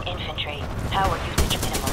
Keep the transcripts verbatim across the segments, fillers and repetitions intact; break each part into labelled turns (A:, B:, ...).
A: Infantry. Power usage minimal.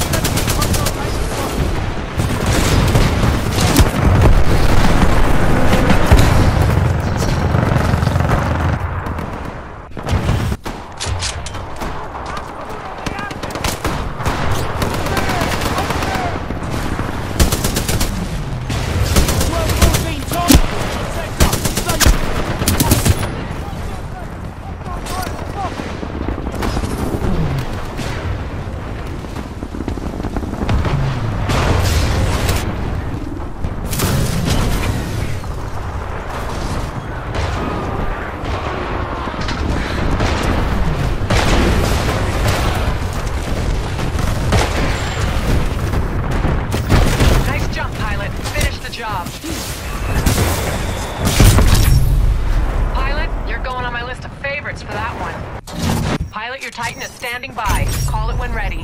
B: For that one. Pilot, your Titan is standing by. Call it when ready.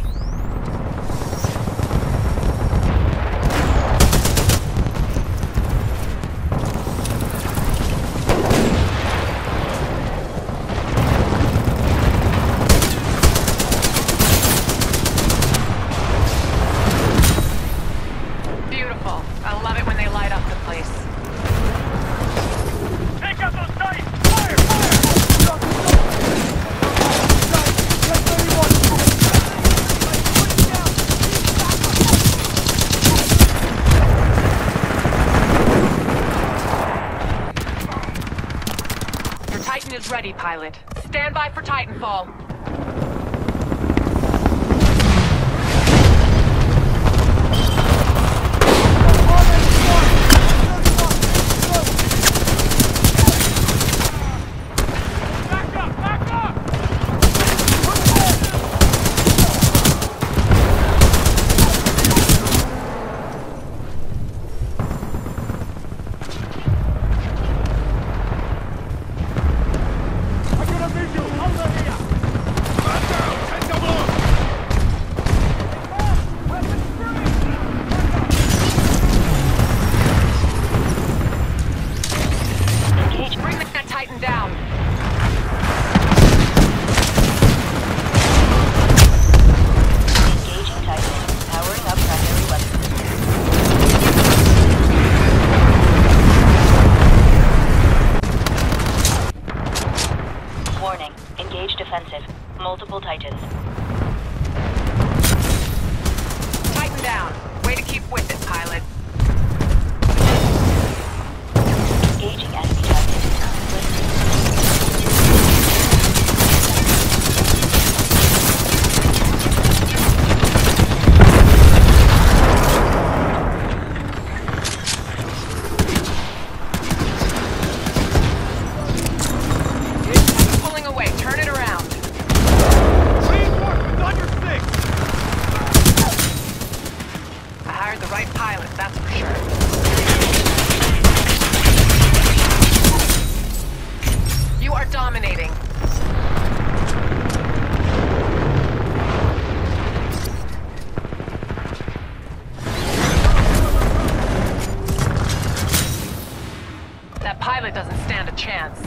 B: Beautiful. I love it when they light up the place.
C: Take out those Titans! Fire! Fire!
B: Your Titan is ready, pilot. Stand by for Titanfall. Warning. Engage defensive. Multiple Titans. Titan down. Way to keep with it, pilot.
A: Engaging enemy Titan.
B: The right pilot, that's for sure. You are dominating. That pilot doesn't stand a chance.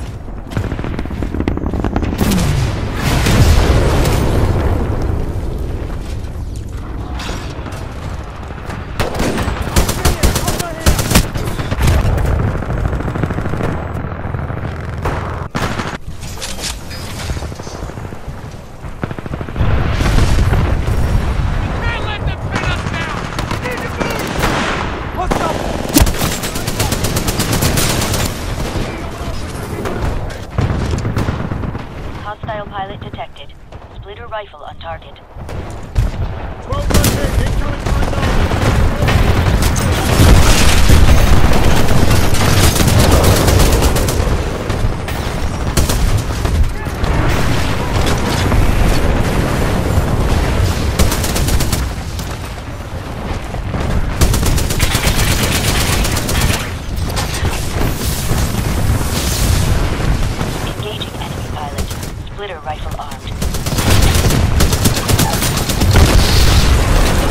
A: Hostile pilot detected. Splitter rifle on target.
C: twelve hundred, incoming contact!
A: Splitter rifle armed.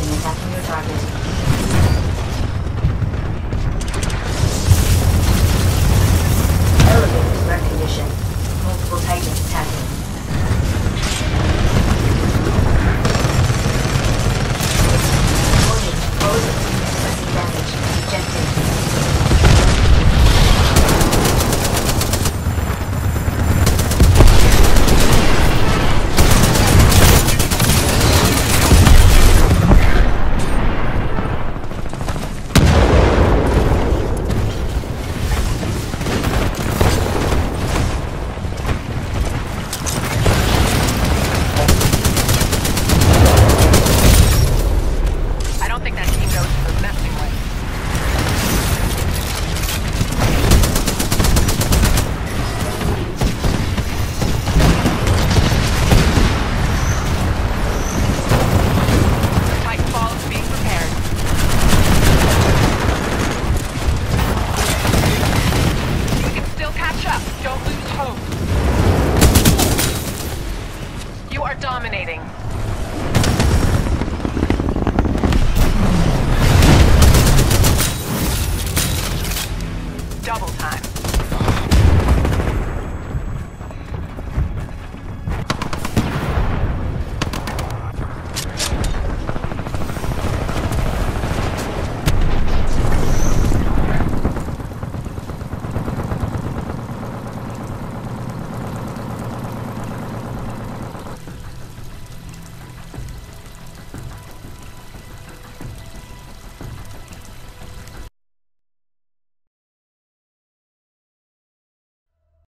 D: enemy attacking your target. Elevated threat condition. Multiple Titans attacking. Warning, exposure. Expressing damage. Ejected.
B: You are dominating.